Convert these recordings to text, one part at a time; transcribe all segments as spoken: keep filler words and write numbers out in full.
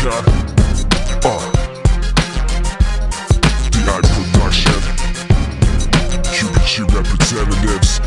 time. Uh, D I Production, Q B G representatives.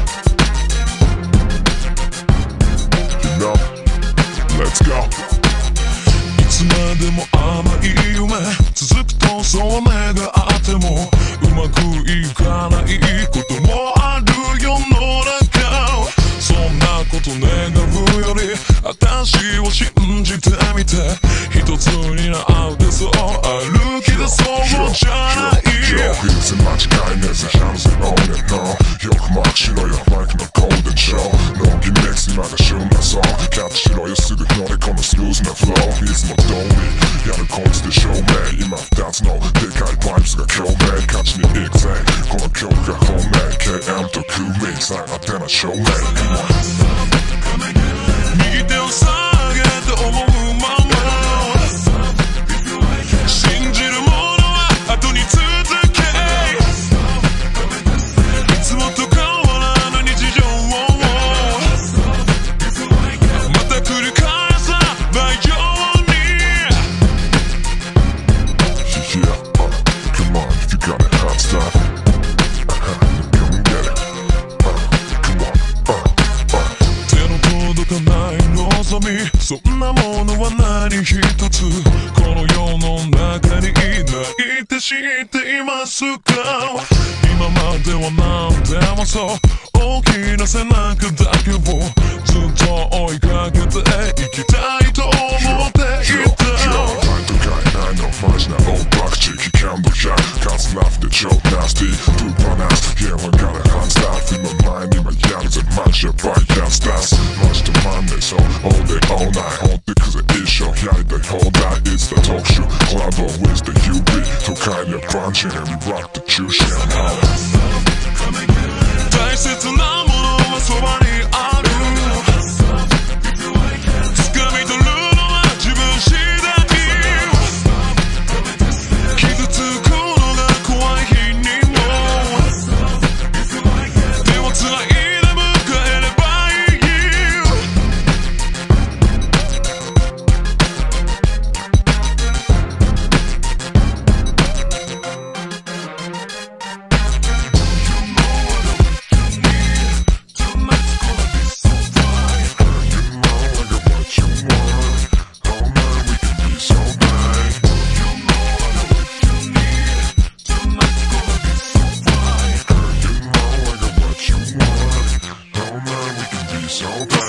You know, let's go. いつまでも甘い夢続くとそう願ってもうまくいかないこともある世の中。そんなこと願うより私を信じてみて一つになってそう歩き出そうじゃない。 上品間違いねえぜ Hands on it no よくマークしろよマイクのゴールデンショーノーギミックス今が旬なそうキャッチしろよすぐ乗り込むスルーズなフローいつも通りやるこいつで証明今二つのでかいバイブスが共鳴勝ちに行くぜこの曲が本命 ケーエム とクーミーさあてな証明右手を下げて思うまま信じるものは後に続けいつもと変わらぬ日常をまた繰り返さないように Yeah, uh, come on if you got it hot stuff Come and get it uh, Come on, uh, uh 手の届かない望みそんなものは何一つこの世の中にないって知っていますか。今までは何でもそう大きな背中だけをずっと追いかけていきたいと思っていた。 ないとかいないのマジな大爆地危険度じゃカツラフで超ナスティープーパーナス Yeah, I got a hot stuff 今前に今やるぜマジやばいやつだマジ止まんねえそう All day all night 放ってくぜ一生やりたい放題 It's the talk show Club with the ユービー 都会にはバンチand we rock the 中心大切なものはそばにある掴み取るのは自分次第傷つくのが怖い日にも手をつないで迎えればいい So